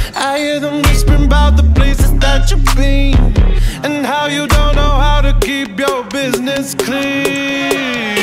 I hear them whispering about the places that you've been, and how you don't know how to keep your business clean.